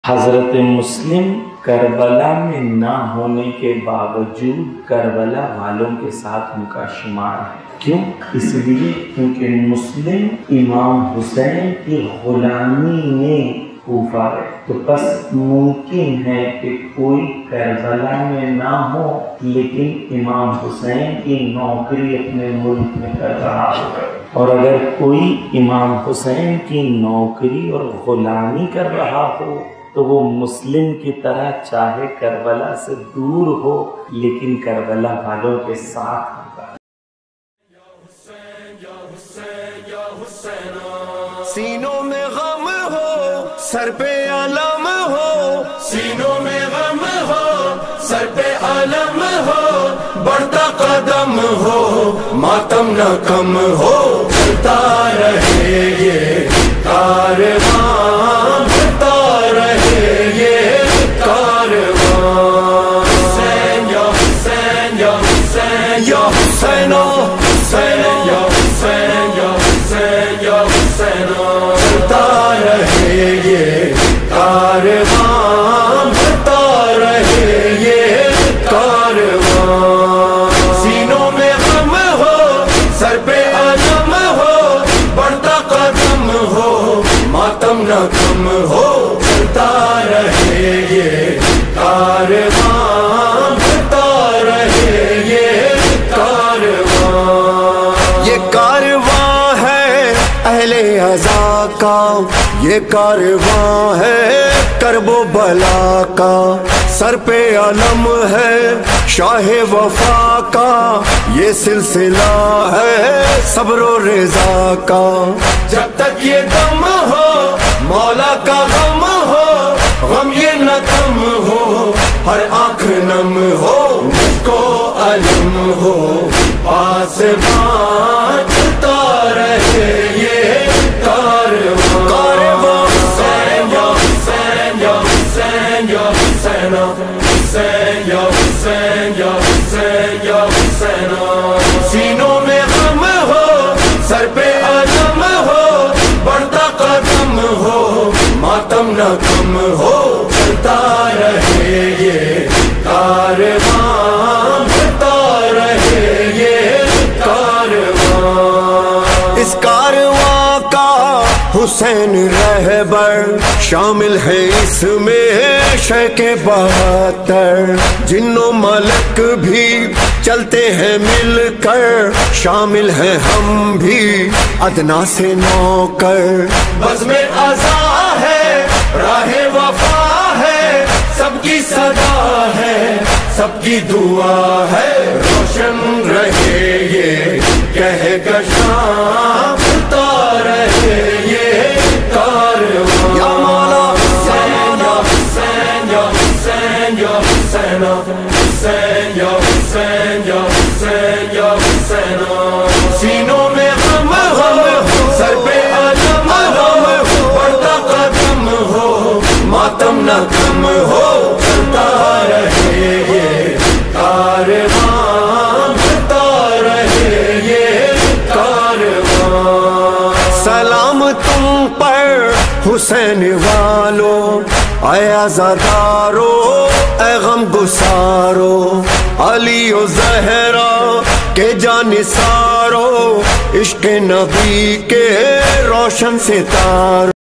حضرت مسلم کربلا میں نہ ہونے کے باوجود کربلا والوں کے ساتھ ان کا شمار ہے۔ کیوں؟ اس لیے کیونکہ مسلم امام حسین کی غلامی میں کوفہ ہے، تو بس ممکن ہے کہ کوئی کربلا میں نہ ہو لیکن امام حسین کی نوکری اپنے ملک میں کر رہا ہو، اور اگر کوئی امام حسین کی نوکری اور غلامی کر رہا ہو تو وہ مسلم کی طرح چاہے کربلا سے دور ہو لیکن کربلا والوں کے ساتھ ہوگا۔ سینوں میں غم ہو سر پہ علم ہو، سینوں میں غم ہو سر پہ علم ہو، بڑھتا قدم ہو ماتم نہ کم ہو، چلتا رہے یہ کارواں، بڑھتا رہے یہ کارواں۔ حسین یا حسین یا حسین یا حسینو، حسین یا حسین یا حسین یا حسینو، چلتا رہے یہ کارواں، بڑھتا رہے یہ کارواں۔ سینوں میں غم ہو سر پہ علم ہو، بڑھتا قدم ہو ماتم نہ کم ہو، چلتا رہے یہ کارواں، بڑھتا رہے یہ کارواں۔ یہ کارواں ہے اہل عزا کا، یہ کارواں ہے کرب و بلا کا، سر پہ علم ہے شاہ وفا کا، یہ سلسلہ ہے صبر و رضا کا۔ جب تک یہ دم ہو مولا کا غم ہو، غم یہ نہ کم ہو، ہر آنکھ نم ہو، مجھ کو علم ہو، پاسبان چلتا رہے یہ کارواں۔ کارواں حسین یا حسین یا حسین یا حسین، حسین یا حسین یا حسین یا حسین۔ سینوں میں غم ہو سر پہ علم ہو، بڑھتا قدم ہو ماتم نہ کم ہو، چلتا رہے یہ کارواں، بڑھتا رہے یہ کارواں۔ اس کارواں کا حسین رہبر شامل ہے، اس میں شیخ 72 جن و ملک بھی چلتے ہیں مل کر، شامل ہیں ہم بھی ادنا سے نوکر۔ بزم عزا ہے راہ وفا ہے، سب کی صدا ہے سب کی دعا ہے، روشن رہے یہ کہکشاں، چلتا رہے یہ کارواں۔ یا مولا حسین یا حسین یا حسین یا حسین، حسین یا حسین یا حسین یا حسین۔ سینوں میں غم ہو سر پہ علم ہو، بڑھتا قدم ہو ماتم نہ کم ہو، چلتا رہے یہ کارواں، بڑھتا رہے یہ کارواں۔ سلام تم پر حسین والو، اے عزادارو اے غم گسارو، علی و زہرا کے جانثارو، عشق نبی کے روشن ستارو۔